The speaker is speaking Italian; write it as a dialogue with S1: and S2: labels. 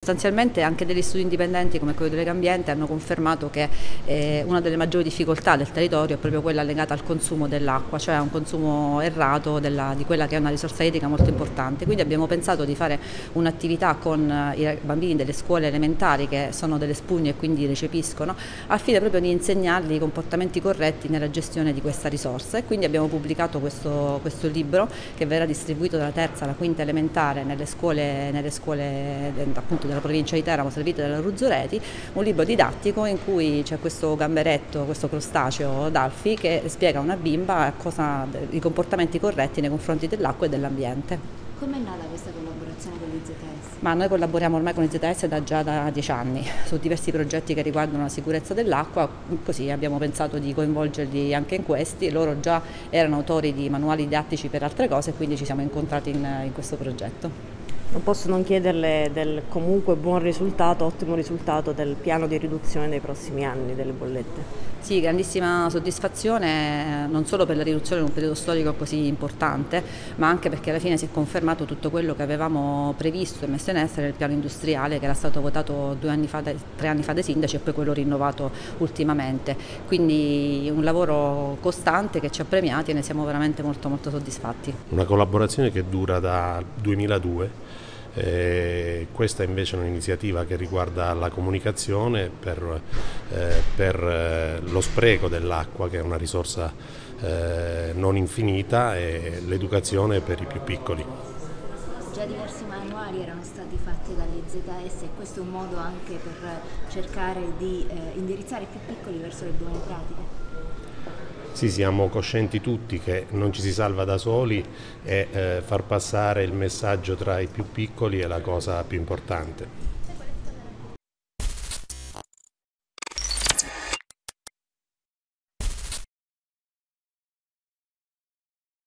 S1: Sostanzialmente anche degli studi indipendenti come quello di Legambiente hanno confermato che una delle maggiori difficoltà del territorio è proprio quella legata al consumo dell'acqua, cioè a un consumo errato di quella che è una risorsa idrica molto importante. Quindi abbiamo pensato di fare un'attività con i bambini delle scuole elementari che sono delle spugne e quindi recepiscono, al fine proprio di insegnargli i comportamenti corretti nella gestione di questa risorsa, e quindi abbiamo pubblicato questo libro che verrà distribuito dalla terza alla quinta elementare nelle scuole appunto della provincia di Teramo servite dalla Ruzzoleti, un libro didattico in cui c'è questo gamberetto, questo crostaceo d'Alfi che spiega a una bimba i comportamenti corretti nei confronti dell'acqua e dell'ambiente.
S2: Come è nata questa collaborazione con l'IZS?
S1: Ma noi collaboriamo ormai con l'IZS già da 10 anni su diversi progetti che riguardano la sicurezza dell'acqua, così abbiamo pensato di coinvolgerli anche in questi. Loro già erano autori di manuali didattici per altre cose e quindi ci siamo incontrati in questo progetto.
S3: Non posso non chiederle del comunque buon risultato, ottimo risultato del piano di riduzione nei prossimi anni delle bollette.
S1: Sì, grandissima soddisfazione non solo per la riduzione in un periodo storico così importante, ma anche perché alla fine si è confermato tutto quello che avevamo previsto e messo in essere nel piano industriale che era stato votato 3 anni fa dai sindaci e poi quello rinnovato ultimamente. Quindi un lavoro costante che ci ha premiati e ne siamo veramente molto soddisfatti.
S4: Una collaborazione che dura dal 2002. Questa invece è un'iniziativa che riguarda la comunicazione per lo spreco dell'acqua, che è una risorsa non infinita, e l'educazione per i più piccoli.
S2: Già diversi manuali erano stati fatti dall'IZS e questo è un modo anche per cercare di indirizzare i più piccoli verso le buone pratiche.
S4: Sì, siamo coscienti tutti che non ci si salva da soli e far passare il messaggio tra i più piccoli è la cosa più importante.